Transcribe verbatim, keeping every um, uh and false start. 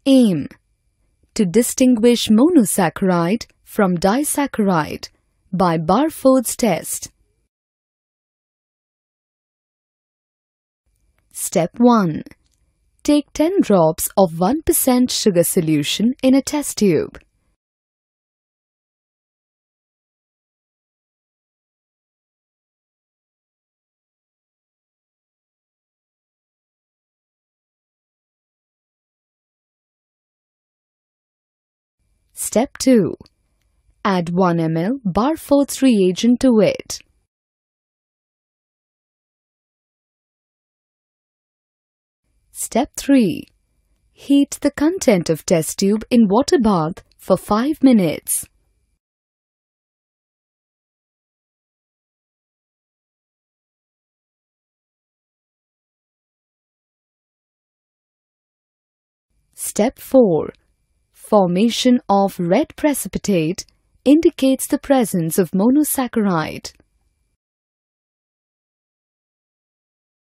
Aim: to distinguish monosaccharide from disaccharide by Barofeds test. Step one. Take ten drops of one percent sugar solution in a test tube. Step two. Add one milliliter Barofeds reagent to it. Step three. Heat the content of test tube in water bath for five minutes. Step four. Formation of red precipitate indicates the presence of monosaccharide.